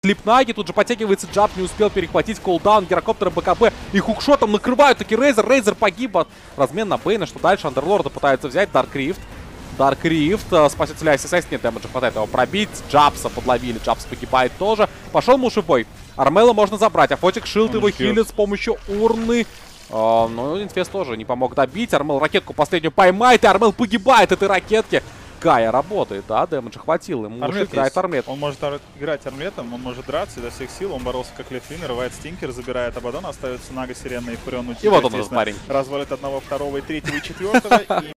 Слипнаги, тут же подтягивается Джаб, не успел перехватить колдаун, гирокоптера БКБ и хукшотом накрывают таки Рейзер. Рейзер погиб от размен на Бейна, что дальше Андерлорда пытаются взять, Даркрифт. Даркрифт, спасителя ISS, нет дэмэджа, хватает его пробить, Джабса подловили, Джабс погибает тоже. Пошел мушебой, Армела можно забрать, а Фотик Шилд его хилит с помощью урны. Но Инфест тоже не помог добить, Армел ракетку последнюю поймает, и Армел погибает этой ракетки. Гая работает, да, дэмэджа хватило, ему играет армлет. Он может играть армлетом, он может драться изо всех сил, он боролся как Лефлин, рывает стинкер, забирает Абадон, остается Нага, Сирена и Фурен. И вот он, этот парень. Развалит одного, второго, и третьего, и четвертого.